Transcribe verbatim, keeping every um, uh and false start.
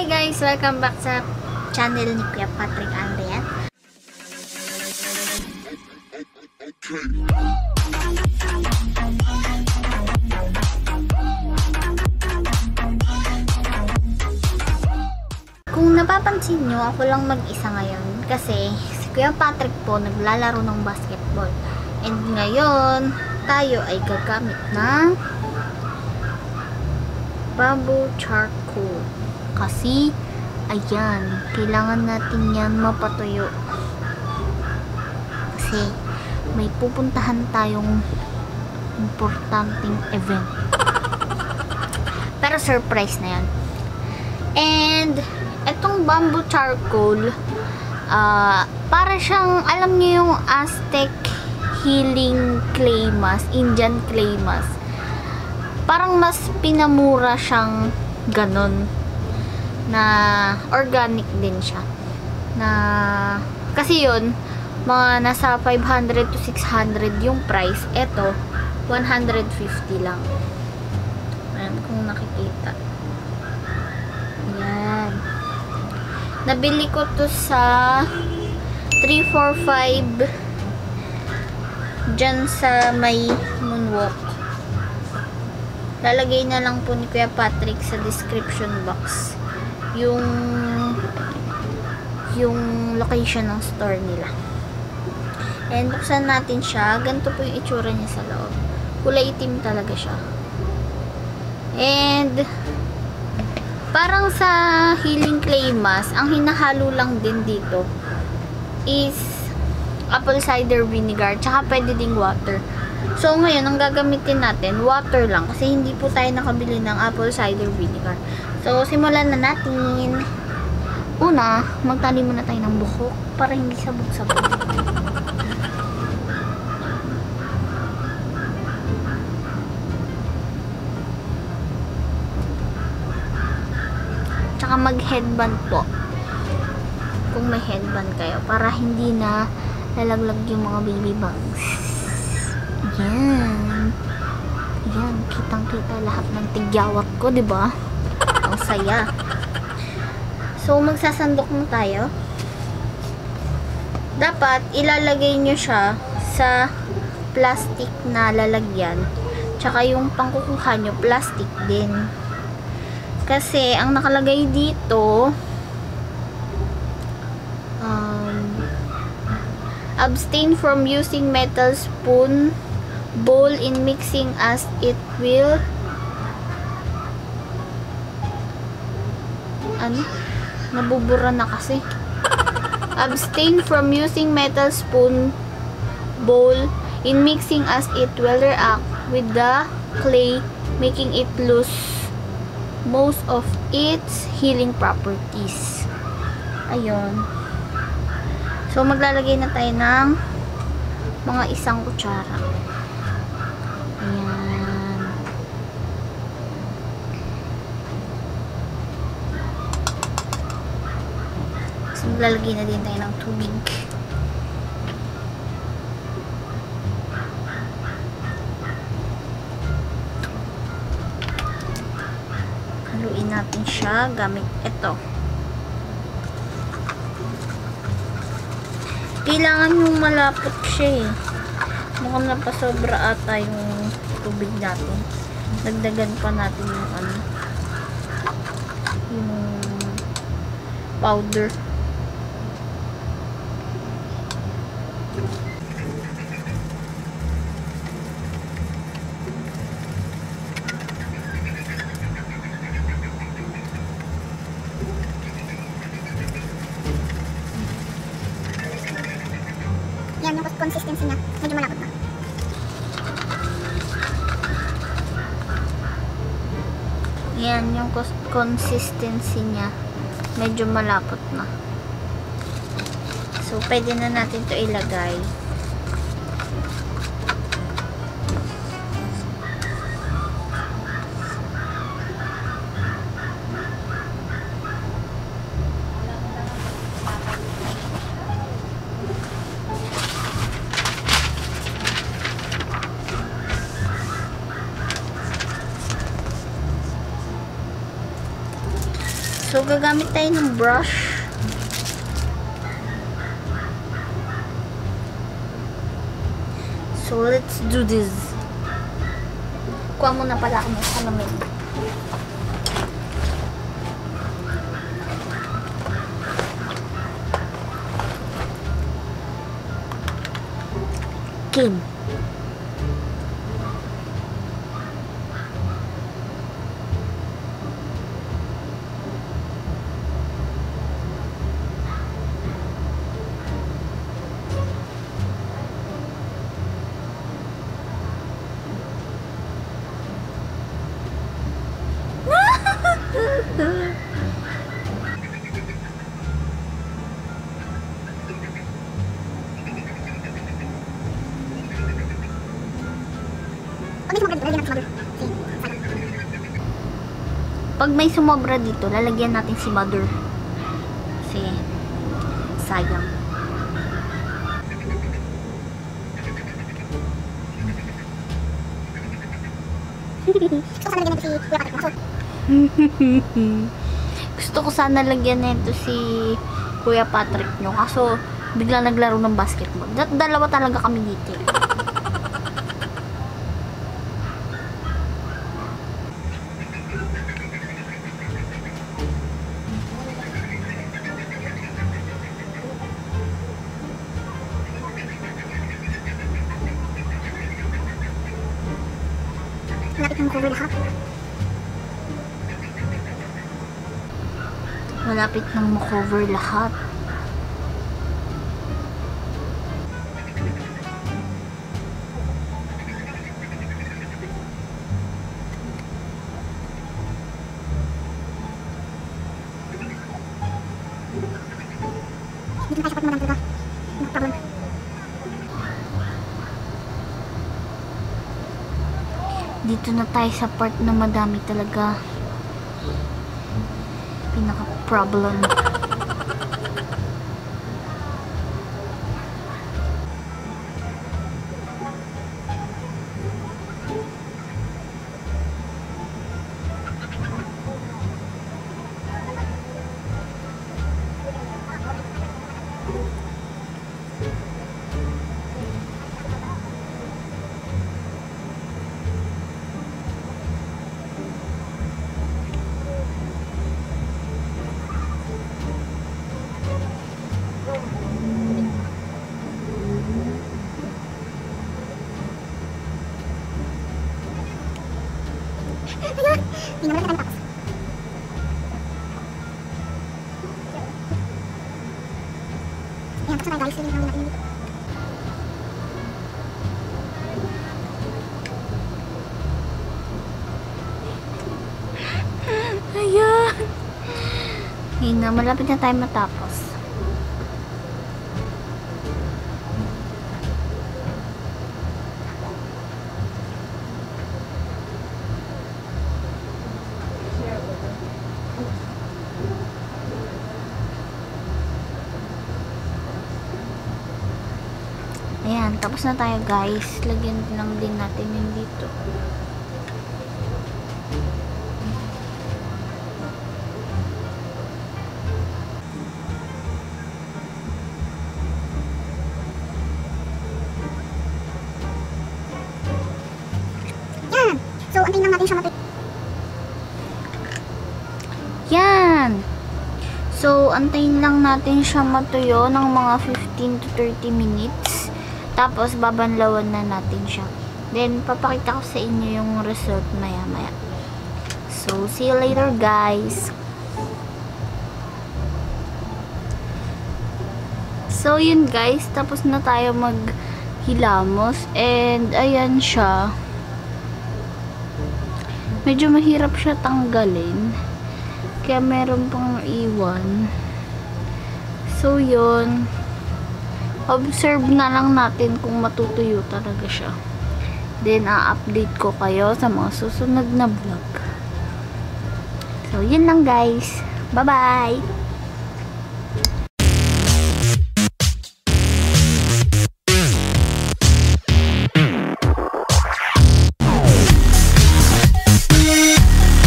Hi guys! Welcome back sa channel ni Kuya Patrick Andrian. Kung napapansin nyo, ako lang mag-isa ngayon kasi si Kuya Patrick po naglalaro ng basketball. And ngayon, tayo ay gagamit ng bamboo charcoal. Kasi, ayan, kailangan natin yan mapatuyo. Kasi, may pupuntahan tayong importanteng event. Pero surprise na yan. And, etong bamboo charcoal, uh, para siyang, alam niyo yung Aztec healing clay mask, Indian clay mask. Parang mas pinamura siyang ganon. Na organic din siya. Na, kasi yun, mga nasa five hundred to six hundred yung price. Ito, one hundred fifty lang. Ayan, kung nakikita. Ayan. Nabili ko to sa three four five dyan sa may Moonwalk. Lalagay na lang po ni Kuya Patrick sa description box yung yung location ng store nila. And buksan natin siya. Ganito po yung itsura niya sa loob. Kulay itim talaga siya. And parang sa healing clay mask, ang hinahalo lang din dito is apple cider vinegar, tsaka pwede ding water. So ngayon, ang gagamitin natin, water lang. Kasi hindi po tayo nakabili ng apple cider vinegar. So, simulan na natin. Una, magtali muna tayo ng buhok para hindi sabog-sabog. Tsaka mag-headband po. Kung may headband kayo. Para hindi na lalaglag yung mga baby bangs. Yan. Yan. Kitang-kita lahat ng tigyawat ko, diba? Ang saya. So, magsasandok na tayo. Dapat, ilalagay nyo siya sa plastic na lalagyan. Tsaka yung pangkukuha nyo, plastic din. Kasi, ang nakalagay dito, um, abstain from using metal spoon, bowl in mixing as it will ano? Nabubura na kasi. Abstain from using metal spoon, bowl in mixing as it will react with the clay, making it lose most of its healing properties. Ayun. So, maglalagay na tayo ng mga isang kutsara. Ayan. So, maglalagay na din tayo ng tubig. Haluin natin siya gamit ito. Kailangan yung malapot siya eh. Mukhang napasobra ata yung tubig natin. Dagdagan pa natin yung ano, yung powder. Yan yung consistency niya. Medyo malapot na. Yan yung consistency niya. Medyo malapot na. So, pwede na natin to ilagay. So, gagamit tayo ng brush. So, let's do this. Kuha muna pala ako ng salamin. Kim. Pag may sumobra dito, lalagyan natin si mother. Kasi, sayang. Gusto ko sana lagyan nito si Kuya Patrick nyo. Kaso, bigla naglaro ng basketball. Da dalawa talaga kami dito. Malapit ng cover lahat. Malapit nang makover lahat. Dito na tayo sa part na madami talaga. No problem. Dito na tayo sa part na madami talaga. Pinaka-problem. Hindi naman natin tapos. Ayan, tapos na tayo guys. Lagyan natin natin dito. Ayan. Ayun na, malapit na tayo matapos. Ayan, tapos na tayo guys. Lagyan lang din natin yung dito. Yan! So, antayin lang natin siya matuloy. Yan! So, antayin lang natin siya matuyo ng mga fifteen to thirty minutes. Tapos, babanlawan na natin siya. Then, papakita ko sa inyo yung result maya-maya. So, see you later, guys. So, yun, guys. Tapos na tayo maghilamos. And, ayan siya. Medyo mahirap siya tanggalin. Kaya, meron pang iwan. So, yun. Observe na lang natin kung matutuyo talaga siya. Then, a-update ko kayo sa mga susunod na vlog. So, yun lang guys. Bye-bye!